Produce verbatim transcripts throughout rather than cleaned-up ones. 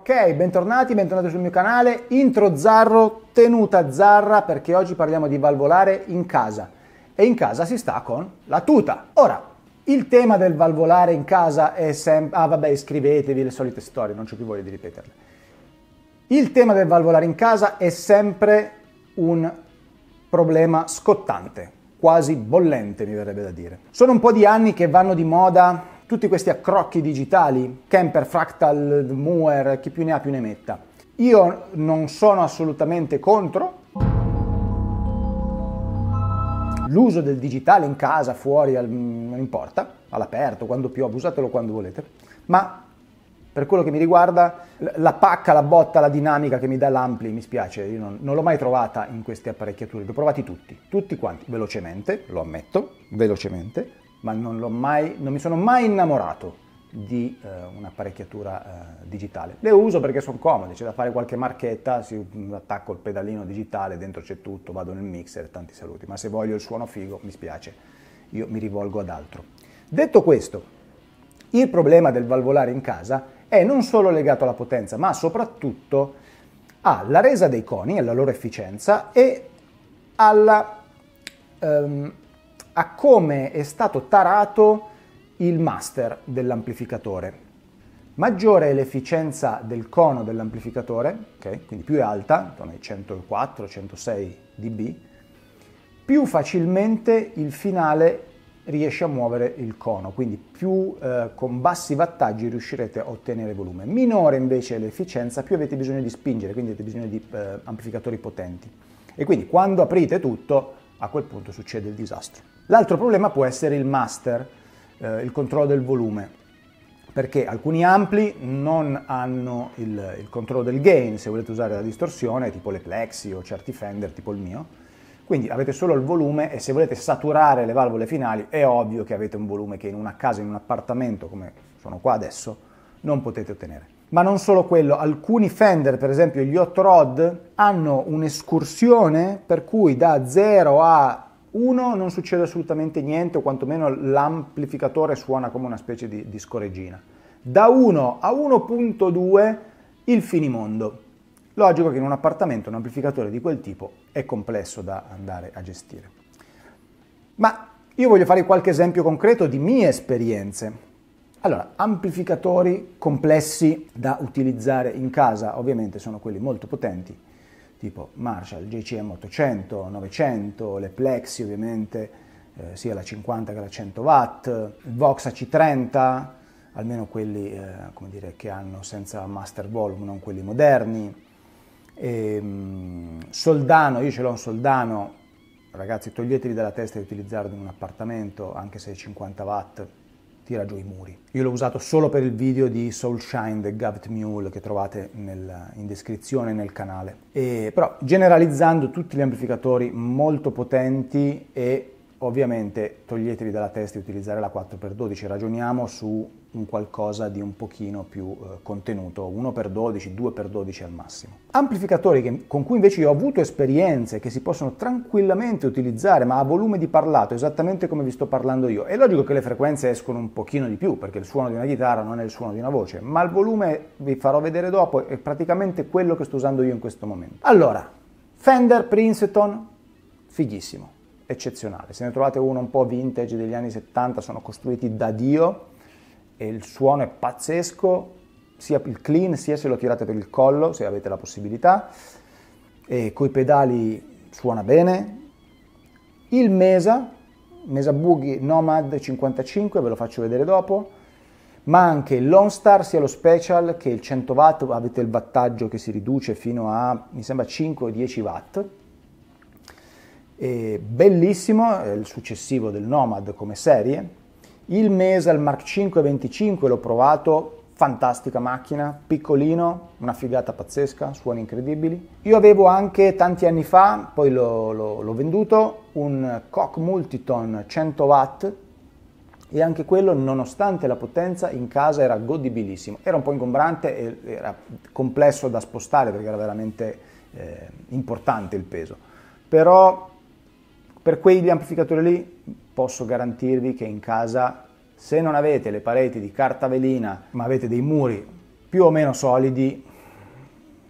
Ok, bentornati, bentornati sul mio canale, intro zarro, tenuta zarra, perché oggi parliamo di valvolare in casa e in casa si sta con la tuta. Ora, il tema del valvolare in casa è sempre... Ah vabbè, iscrivetevi, le solite storie, non c'ho più voglia di ripeterle. Il tema del valvolare in casa è sempre un problema scottante, quasi bollente mi verrebbe da dire. Sono un po' di anni che vanno di moda tutti questi accrocchi digitali, Kemper, Fractal, Muir, chi più ne ha più ne metta. Io non sono assolutamente contro l'uso del digitale in casa, fuori, non importa, all'aperto, quando piove, usatelo quando volete, ma per quello che mi riguarda, la pacca, la botta, la dinamica che mi dà l'Ampli, mi spiace, io non, non l'ho mai trovata in queste apparecchiature, li ho provati tutti, tutti quanti, velocemente, lo ammetto, velocemente, ma non, l'ho mai, non mi sono mai innamorato di eh, un'apparecchiatura eh, digitale. Le uso perché sono comode, c'è da fare qualche marchetta, si attacco il pedalino digitale, dentro c'è tutto, vado nel mixer, tanti saluti, ma se voglio il suono figo, mi spiace, io mi rivolgo ad altro. Detto questo, il problema del valvolare in casa è non solo legato alla potenza, ma soprattutto alla resa dei coni, alla loro efficienza e alla... Um, a come è stato tarato il master dell'amplificatore. Maggiore è l'efficienza del cono dell'amplificatore, okay? Quindi più è alta, intorno ai centoquattro centosei dB, più facilmente il finale riesce a muovere il cono, quindi più eh, con bassi wattaggi riuscirete a ottenere volume. Minore invece è l'efficienza, più avete bisogno di spingere, quindi avete bisogno di eh, amplificatori potenti. E quindi quando aprite tutto, a quel punto succede il disastro. L'altro problema può essere il master, eh, il controllo del volume, perché alcuni ampli non hanno il, il controllo del gain, se volete usare la distorsione, tipo le Plexi o certi Fender, tipo il mio. Quindi avete solo il volume e se volete saturare le valvole finali è ovvio che avete un volume che in una casa, in un appartamento, come sono qua adesso, non potete ottenere. Ma non solo quello, alcuni Fender, per esempio gli hot rod, hanno un'escursione per cui da zero a uno non succede assolutamente niente, o quantomeno l'amplificatore suona come una specie di, di scoreggina. Da uno a uno virgola due il finimondo. Logico che in un appartamento un amplificatore di quel tipo è complesso da andare a gestire. Ma io voglio fare qualche esempio concreto di mie esperienze. Allora, amplificatori complessi da utilizzare in casa, ovviamente sono quelli molto potenti, tipo Marshall J C M ottocento, novecento, le Plexi ovviamente, eh, sia la cinquanta che la cento watt, il Vox A C trenta, almeno quelli eh, come dire, che hanno senza master volume, non quelli moderni, e, um, Soldano, io ce l'ho un Soldano, ragazzi toglietevi dalla testa di utilizzarlo in un appartamento, anche se è cinquanta watt, tira giù i muri. Io l'ho usato solo per il video di Soulshine del Gavt Mule che trovate nel, in descrizione nel canale. E, però generalizzando tutti gli amplificatori molto potenti e ovviamente toglietevi dalla testa di utilizzare la quattro per dodici, ragioniamo su un qualcosa di un pochino più eh, contenuto, uno per dodici, due per dodici al massimo. Amplificatori che, con cui invece io ho avuto esperienze che si possono tranquillamente utilizzare ma a volume di parlato, esattamente come vi sto parlando io. È logico che le frequenze escono un pochino di più perché il suono di una chitarra non è il suono di una voce, ma il volume, vi farò vedere dopo, è praticamente quello che sto usando io in questo momento. Allora, Fender Princeton, fighissimo, eccezionale. Se ne trovate uno un po' vintage degli anni settanta, sono costruiti da Dio e il suono è pazzesco, sia il clean sia se lo tirate per il collo, se avete la possibilità, e coi pedali suona bene. Il Mesa, Mesa Boogie Nomad cinquantacinque, ve lo faccio vedere dopo, ma anche il Lone Star, sia lo Special che il cento watt, avete il wattaggio che si riduce fino a, mi sembra, cinque o dieci watt. E bellissimo, è il successivo del Nomad come serie. Il Mesa, il Mark cinque venticinque, l'ho provato, fantastica macchina, piccolino, una figata pazzesca, suoni incredibili. Io avevo anche tanti anni fa, poi l'ho venduto, un Koch Multiton cento watt e anche quello, nonostante la potenza, in casa era godibilissimo. Era un po' ingombrante e era complesso da spostare perché era veramente eh, importante il peso, però per quegli amplificatori lì posso garantirvi che in casa, se non avete le pareti di carta velina ma avete dei muri più o meno solidi,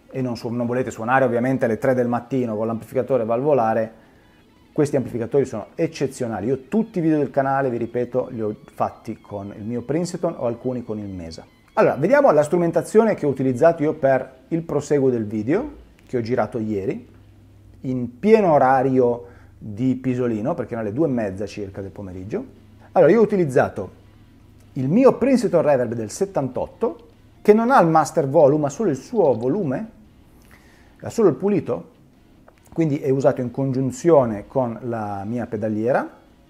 e non, su- non volete suonare ovviamente alle tre del mattino con l'amplificatore valvolare, questi amplificatori sono eccezionali. Io tutti i video del canale, vi ripeto, li ho fatti con il mio Princeton o alcuni con il Mesa. Allora, vediamo la strumentazione che ho utilizzato io per il proseguo del video, che ho girato ieri, in pieno orario di pisolino, perché erano le due e mezza circa del pomeriggio. Allora, io ho utilizzato il mio Princeton Reverb del settantotto, che non ha il master volume, ma solo il suo volume, ha solo il pulito, quindi è usato in congiunzione con la mia pedaliera,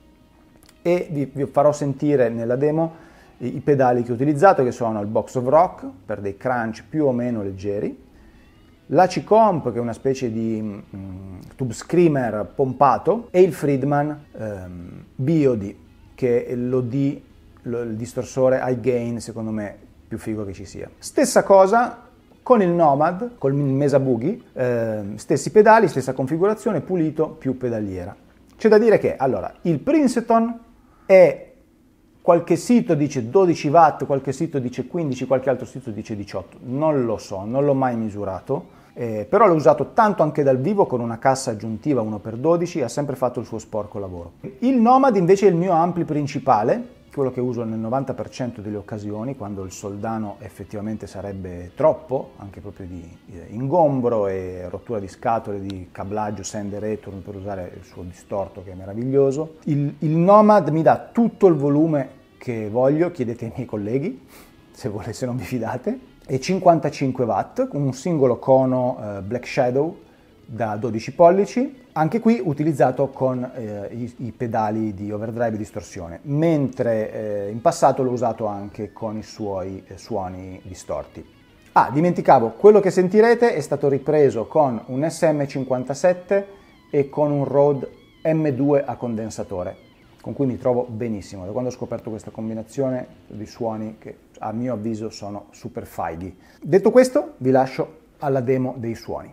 e vi, vi farò sentire nella demo i, i pedali che ho utilizzato, che sono il Box of Rock per dei crunch più o meno leggeri, la C-Comp, che è una specie di mm, tube screamer pompato, e il Friedman ehm, B O D, che è l'O D, lo, il distorsore high gain, secondo me più figo che ci sia. Stessa cosa con il Nomad, con il Mesa Boogie, eh, stessi pedali, stessa configurazione, pulito più pedaliera. C'è da dire che, allora, il Princeton è, qualche sito dice dodici watt, qualche sito dice quindici, qualche altro sito dice diciotto, non lo so, non l'ho mai misurato, eh, però l'ho usato tanto anche dal vivo con una cassa aggiuntiva uno per dodici, ha sempre fatto il suo sporco lavoro. Il Nomad invece è il mio ampli principale, quello che uso nel novanta per cento delle occasioni, quando il soldano effettivamente sarebbe troppo, anche proprio di ingombro e rottura di scatole, di cablaggio, send e return, per usare il suo distorto che è meraviglioso. Il, il Nomad mi dà tutto il volume che voglio, chiedete ai miei colleghi, se, volete, se non vi fidate, e cinquantacinque watt, con un singolo cono eh, Black Shadow da dodici pollici, anche qui utilizzato con eh, i, i pedali di overdrive e distorsione, mentre eh, in passato l'ho usato anche con i suoi eh, suoni distorti. Ah, dimenticavo, quello che sentirete è stato ripreso con un S M cinquantasette e con un Rode M due a condensatore, con cui mi trovo benissimo, da quando ho scoperto questa combinazione di suoni che a mio avviso sono super fighi. Detto questo, vi lascio alla demo dei suoni.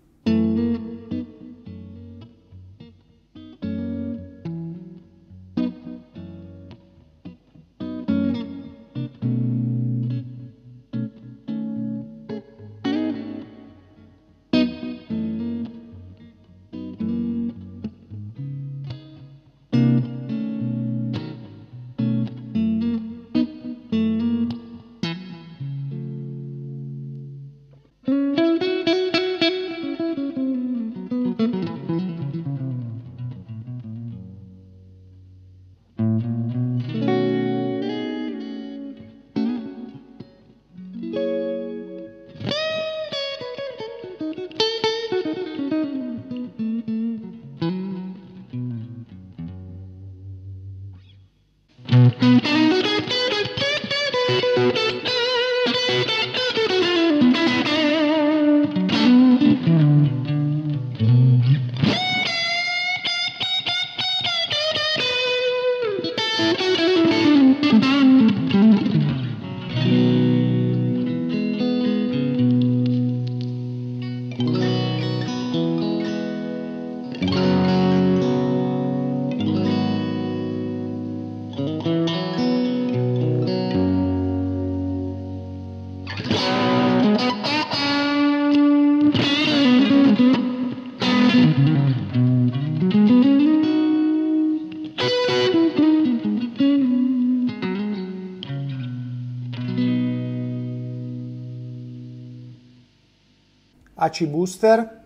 A C Booster.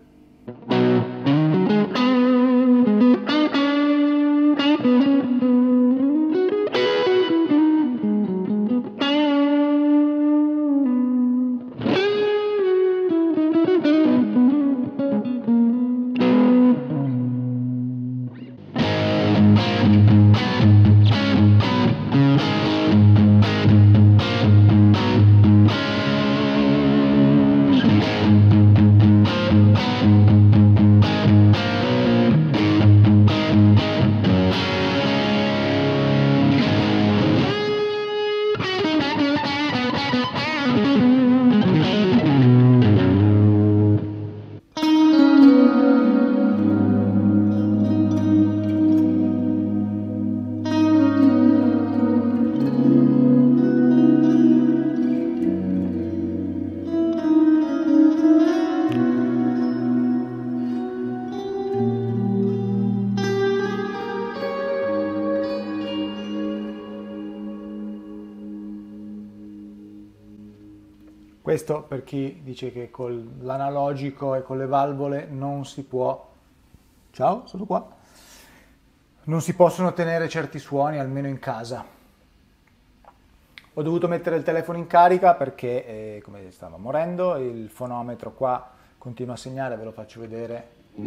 Questo per chi dice che con l'analogico e con le valvole non si può... Ciao, sono qua. Non si possono ottenere certi suoni, almeno in casa. Ho dovuto mettere il telefono in carica perché, eh, come stava morendo, il fonometro qua continua a segnare, ve lo faccio vedere.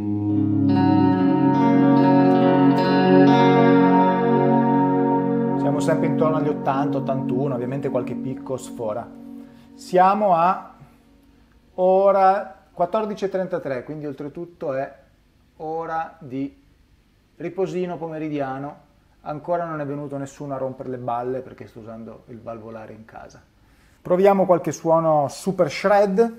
Siamo sempre intorno agli ottanta ottantuno, ovviamente qualche picco sfora. Siamo a ora quattordici e trentatré, quindi oltretutto è ora di riposino pomeridiano. Ancora non è venuto nessuno a rompere le balle perché sto usando il valvolare in casa. Proviamo qualche suono super shred.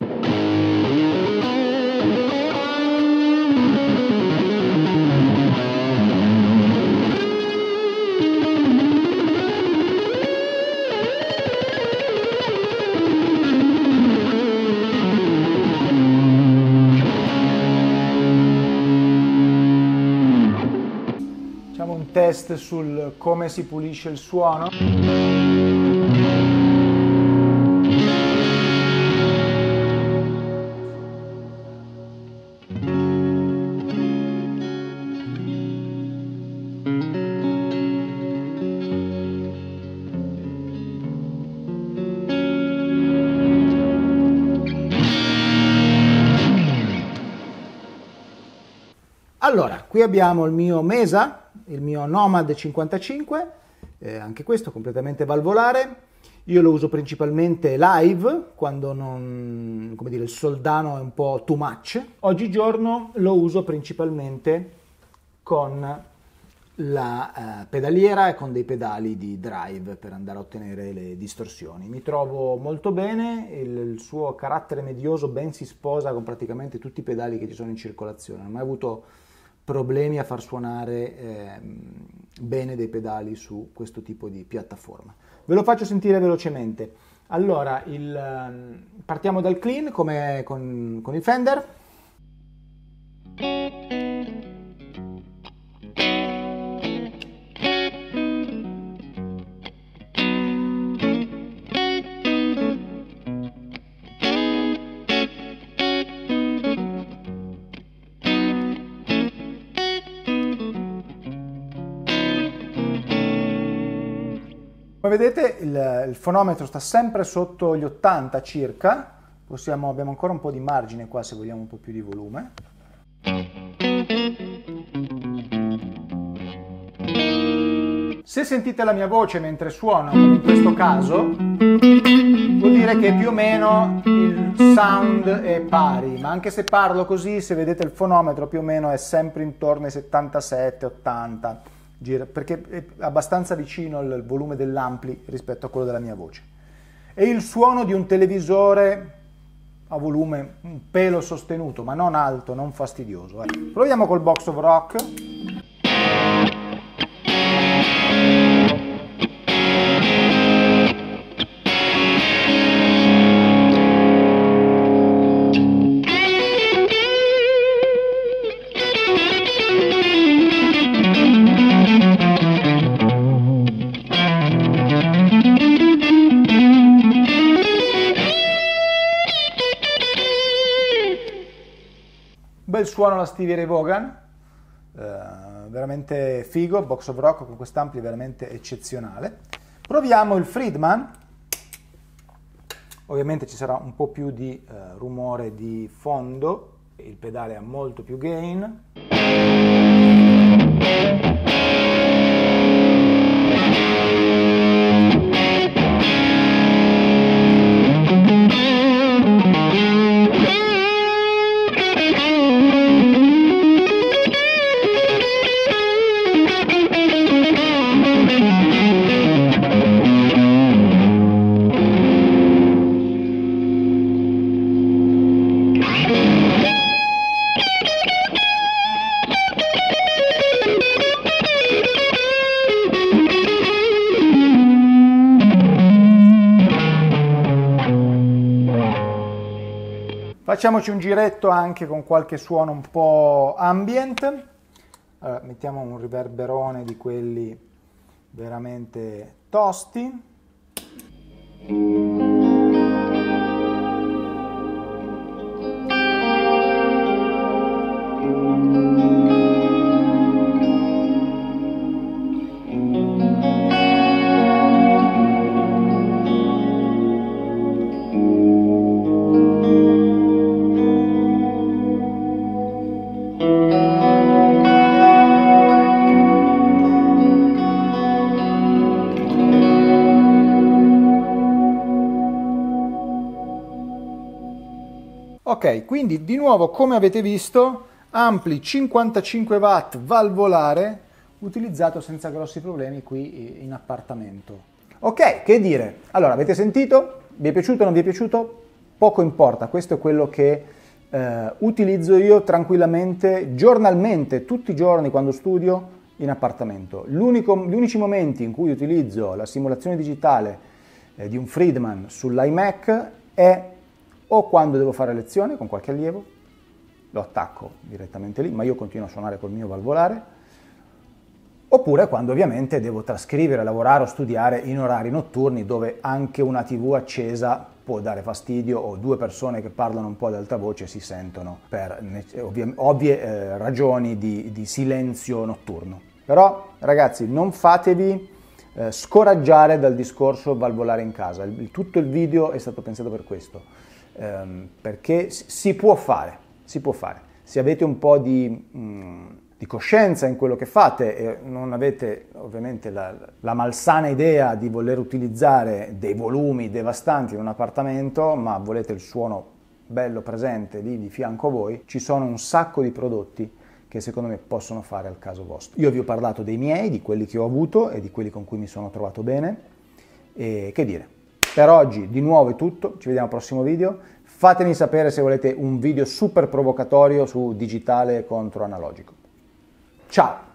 Test sul come si pulisce il suono. Allora, qui abbiamo il mio Mesa, il mio Nomad cinquantacinque, eh, anche questo completamente valvolare. Io lo uso principalmente live, quando non, come dire, il soldano è un po' too much. Oggigiorno lo uso principalmente con la eh, pedaliera e con dei pedali di drive per andare a ottenere le distorsioni. Mi trovo molto bene, il, il suo carattere medioso ben si sposa con praticamente tutti i pedali che ci sono in circolazione. Non ho mai avuto problemi a far suonare eh, bene dei pedali su questo tipo di piattaforma. Ve lo faccio sentire velocemente. Allora, il, partiamo dal clean come con, con il Fender. Come vedete il, il fonometro sta sempre sotto gli ottanta circa, possiamo, abbiamo ancora un po' di margine qua se vogliamo un po' più di volume. Se sentite la mia voce mentre suono, come in questo caso, vuol dire che più o meno il sound è pari, ma anche se parlo così, se vedete il fonometro più o meno è sempre intorno ai settantasette ottanta. Gira, perché è abbastanza vicino il volume dell'ampli rispetto a quello della mia voce. E il suono di un televisore a volume un pelo sostenuto, ma non alto, non fastidioso. Eh. Proviamo col Box of Rock. Bel suono la Stevie Ray Vaughan, eh, veramente figo, Box of Rock con quest'ampli veramente eccezionale. Proviamo il Friedman, ovviamente ci sarà un po' più di eh, rumore di fondo, il pedale ha molto più gain. Facciamoci un giretto anche con qualche suono un po' ambient. Allora, mettiamo un riverberone di quelli veramente tosti. Ok, quindi di nuovo, come avete visto, ampli cinquantacinque watt valvolare, utilizzato senza grossi problemi qui in appartamento. Ok, che dire? Allora, avete sentito? Vi è piaciuto o non vi è piaciuto? Poco importa, questo è quello che eh, utilizzo io tranquillamente, giornalmente, tutti i giorni quando studio in appartamento. L'unico, gli unici momenti in cui utilizzo la simulazione digitale eh, di un Friedman sull'iMac è o quando devo fare lezione con qualche allievo, lo attacco direttamente lì, ma io continuo a suonare col mio valvolare, oppure quando ovviamente devo trascrivere, lavorare o studiare in orari notturni dove anche una tivù accesa può dare fastidio o due persone che parlano un po' ad alta voce si sentono per ovvie, ovvie eh, ragioni di, di silenzio notturno. Però ragazzi, non fatevi eh, scoraggiare dal discorso valvolare in casa, il, tutto il video è stato pensato per questo, ehm, perché si può fare, si può fare. Se avete un po' di... mh, di coscienza in quello che fate e non avete ovviamente la, la malsana idea di voler utilizzare dei volumi devastanti in un appartamento, ma volete il suono bello presente lì di fianco a voi, ci sono un sacco di prodotti che secondo me possono fare al caso vostro. Io vi ho parlato dei miei, di quelli che ho avuto e di quelli con cui mi sono trovato bene, e che dire, per oggi di nuovo è tutto, ci vediamo al prossimo video. Fatemi sapere se volete un video super provocatorio su digitale contro analogico. Ciao!